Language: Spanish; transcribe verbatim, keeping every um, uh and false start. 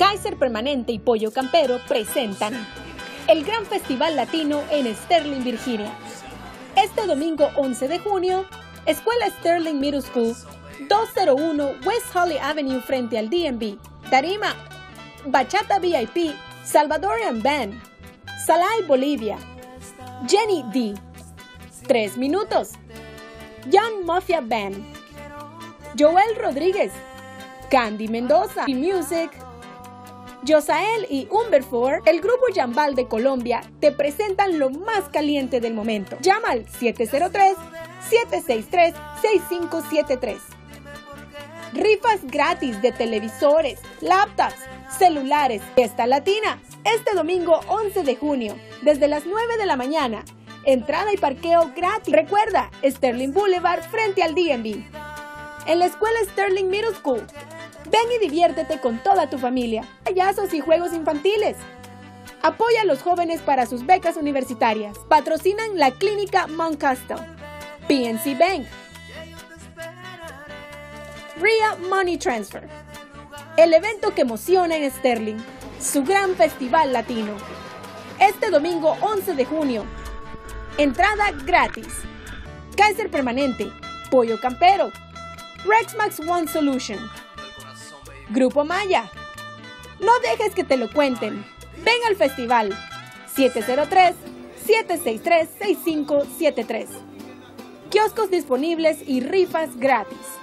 Kaiser Permanente y Pollo Campero presentan el Gran Festival Latino en Sterling, Virginia. Este domingo once de junio, Escuela Sterling Middle School, doscientos uno West Holly Avenue frente al D M V. Tarima, Bachata V I P, Salvadorian Band, Salai Bolivia, Jenny D. Tres minutos, Young Mafia Band, Joel Rodríguez, Candy Mendoza y Music, Josael y Humberford, el grupo Yambal de Colombia, te presentan lo más caliente del momento. Llama al siete cero tres, siete seis tres, seis cinco siete tres. Rifas gratis de televisores, laptops, celulares. Fiesta Latina, este domingo once de junio, desde las nueve de la mañana. Entrada y parqueo gratis. Recuerda, Sterling Boulevard frente al D M V. En la escuela Sterling Middle School. Ven y diviértete con toda tu familia. Payasos y juegos infantiles. Apoya a los jóvenes para sus becas universitarias. Patrocinan la clínica Mount Castle, P N C Bank, R I A Money Transfer. El evento que emociona en Sterling, su gran festival latino. Este domingo once de junio. Entrada gratis. Kaiser Permanente, Pollo Campero, Rexmax One Solution, Grupo Maya. No dejes que te lo cuenten. Ven al festival. siete cero tres, siete seis tres, seis cinco siete tres. Kioscos disponibles y rifas gratis.